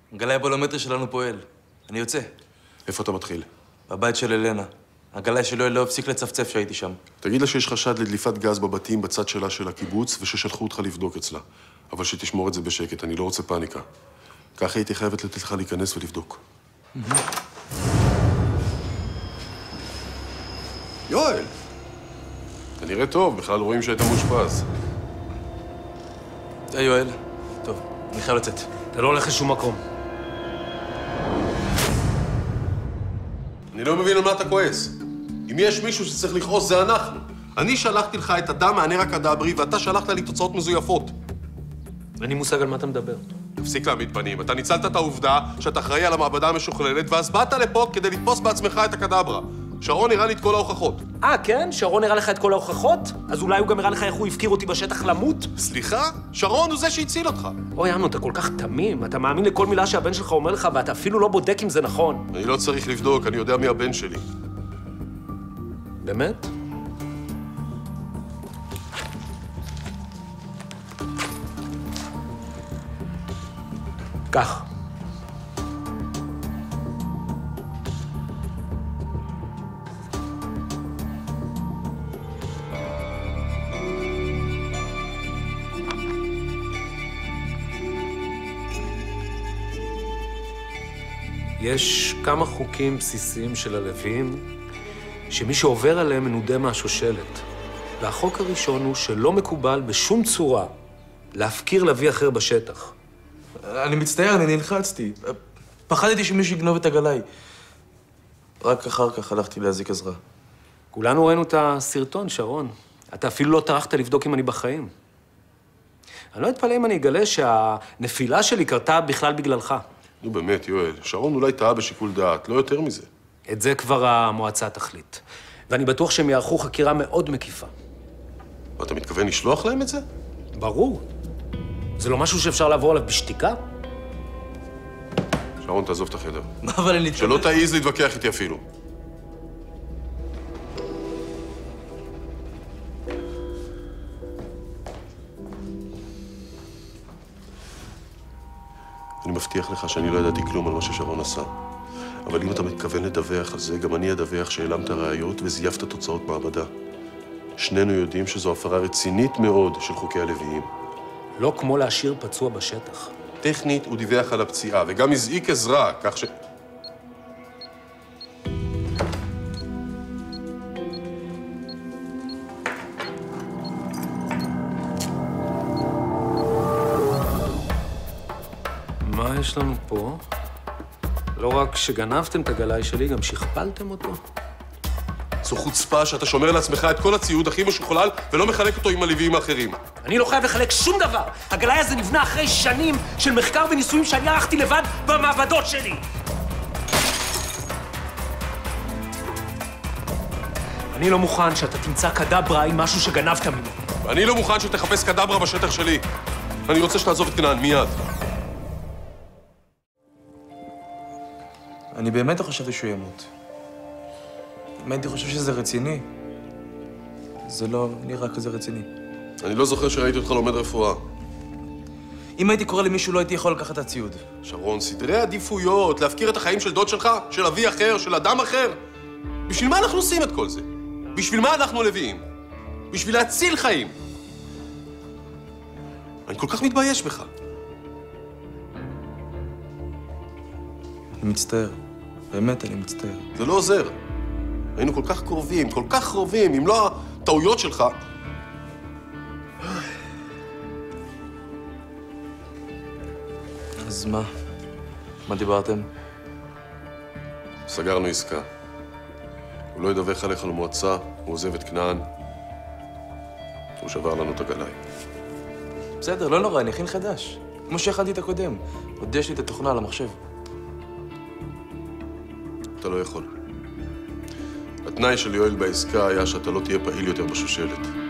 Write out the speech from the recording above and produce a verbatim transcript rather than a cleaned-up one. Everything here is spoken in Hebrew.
גלאי הבולומטרי שלנו פועל. אני יוצא. איפה אתה מתחיל? בבית של אלנה. הגלאי של יואל לא הפסיק לצפצף שהייתי שם. תגיד לה שיש חשד לדליפת גז בבתים בצד שלה של הקיבוץ, וששלחו אותך לבדוק אצלה. אבל שתשמור את זה בשקט, אני לא רוצה פאניקה. ככה הייתי חייבת לתת לך להיכנס ולבדוק. יואל! אתה נראה טוב, בכלל רואים שהיית מאושפז. היי, יואל. טוב, אני חייב לצאת. אתה לא הולך לשום מקום. אני לא מבין על מה אתה כועס. אם יש מישהו שצריך לכעוס, זה אנחנו. אני שלחתי לך את הדם מהנר הקדברי, ואתה שלחת לי תוצאות מזויפות. אין לי מושג על מה אתה מדבר. תפסיק להעמיד פנים. אתה ניצלת את העובדה שאתה אחראי על המעבדה המשוכללת, ואז באת לפה כדי לתפוס בעצמך את הקדברה. שרון הראה לי את כל ההוכחות. אה, כן? שרון הראה לך את כל ההוכחות? אז אולי הוא גם הראה לך איך הוא הפקיר אותי בשטח למות? סליחה? שרון הוא זה שהציל אותך. אוי, אמנון, אתה כל כך תמים. אתה מאמין לכל מילה שהבן שלך אומר לך, ואתה אפילו לא בודק אם זה נכון. אני לא צריך לבדוק, אני יודע מי הבן שלי. באמת? כך. יש כמה חוקים בסיסיים של הלוויים שמי שעובר עליהם מנודה מהשושלת. והחוק הראשון הוא שלא מקובל בשום צורה להפקיר לוי אחר בשטח. אני מצטער, אני נלחצתי. פחדתי שמישהו יגנוב את הגלאי. רק אחר כך הלכתי להזיק עזרה. כולנו ראינו את הסרטון, שרון. אתה אפילו לא טרחת לבדוק אם אני בחיים. אני לא אתפלא אם אני אגלה שהנפילה שלי קרתה בכלל בגללך. נו באמת, יואל, שרון אולי טעה בשיקול דעת, לא יותר מזה. את זה כבר המועצה תחליט. ואני בטוח שהם יערכו חקירה מאוד מקיפה. ואתה מתכוון לשלוח להם את זה? ברור. זה לא משהו שאפשר לעבור עליו בשתיקה? שרון, תעזוב את החדר. מה, אבל אני... שלא תעיז להתווכח איתי אפילו. אני מבטיח לך שאני לא ידעתי כלום על מה ששרון עשה. אבל אם אתה מתכוון לדווח על זה, גם אני אדווח שהעלמת ראיות וזייפת תוצאות מעבדה. שנינו יודעים שזו הפרה רצינית מאוד של חוקי הלוויים. לא כמו להשאיר פצוע בשטח. טכנית הוא דיווח על הפציעה, וגם הזעיק עזרה, כך ש... מה יש לנו פה? לא רק שגנבתם את הגלאי שלי, גם שכפלתם אותו. זו חוצפה שאתה שומר לעצמך את כל הציוד הכי משוכלל ולא מחלק אותו עם הלוויים האחרים. אני לא חייב לחלק שום דבר. הגלאי הזה נבנה אחרי שנים של מחקר וניסויים שאני ערכתי לבד במעבדות שלי. אני לא מוכן שאתה תמצא קדברה עם משהו שגנבת ממנו. ואני לא מוכן שתחפש קדברה בשטח שלי. אני רוצה שתעזוב את כנען מיד. אני באמת לא חשבתי שהוא ימות. אם הייתי חושב שזה רציני, זה לא נראה כזה רציני. אני לא זוכר שראיתי אותך לומד רפואה. אם הייתי קורא למישהו, לא הייתי יכול לקחת את הציוד. שרון, סדרי עדיפויות, להפקיר את החיים של דוד שלך, של אבי אחר, של אדם אחר. בשביל מה אנחנו עושים את כל זה? בשביל מה אנחנו לוויים? בשביל להציל חיים. אני כל כך מתבייש בך. אני מצטער. באמת, אני מצטער. זה לא עוזר. היינו כל כך קרובים, כל כך קרובים, אם לא הטעויות שלך. אז מה? מה דיברתם? סגרנו עסקה. הוא לא ידווח עליך למועצה, הוא עוזב את כנען. הוא שבר לנו את הגלאי. בסדר, לא נורא, אני אכין חדש. כמו שהכנתי את הקודם. עוד יש לי את התוכנה על המחשב. אתה לא יכול. התנאי של יואל בעסקה היה שאתה לא תהיה פעיל יותר בשושלת.